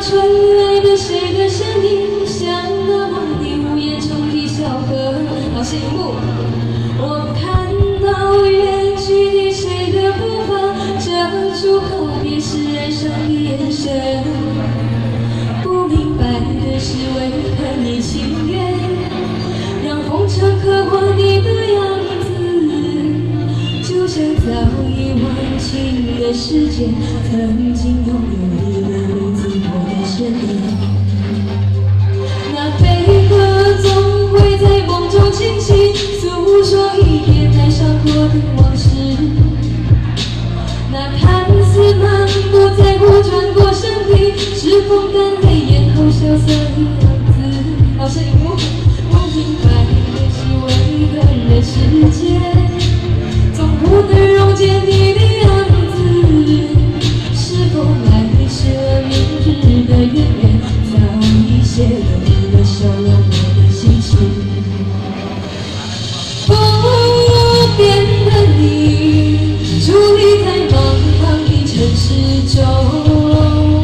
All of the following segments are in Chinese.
传来的谁的声音，像那梦里午夜中的小河。好，谢荧幕。我看到远去的谁的步伐，遮住告别时哀伤的眼神。不明白的是，为何你情愿让风尘刻画你的样子，就像早已忘情的世界，曾经拥有你的名字，我的身影。那悲歌总会在梦中清晰，诉说一点爱上过的往事。那看似满不在乎转过身体，是风干泪眼后萧瑟的样子。老师荧幕，我明白的是，为何人世间总不能溶解你的样子。是否来迟了明日的渊源，早已谢了你的笑容，我的心事。不变的你，伫立在茫茫的城市中，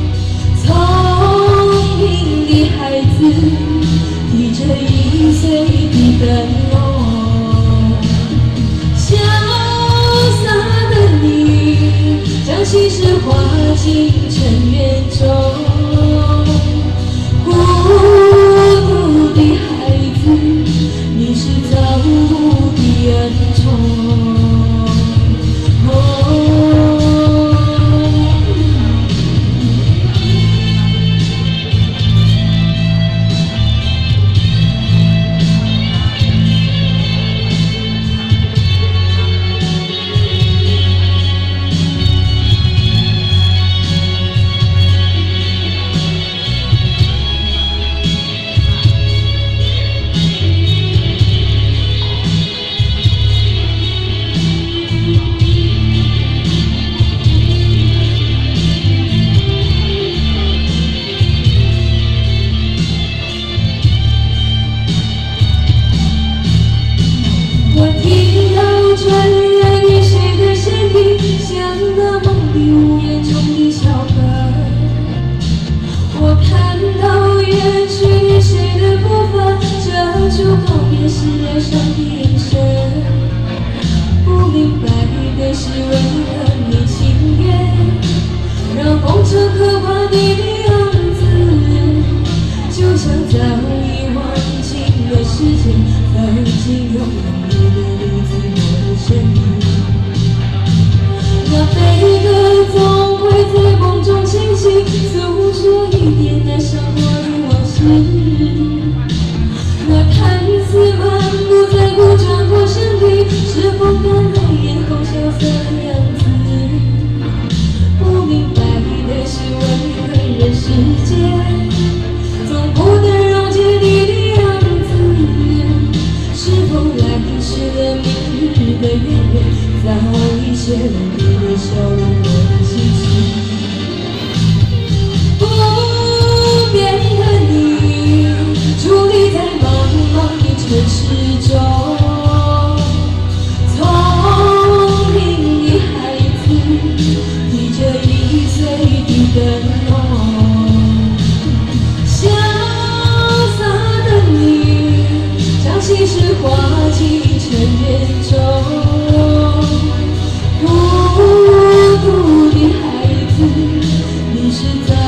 聪明的孩子，提着易碎的灯笼，潇洒的你，将心事化进尘缘中。孤独的孩子，你是造物的恩宠。 你是在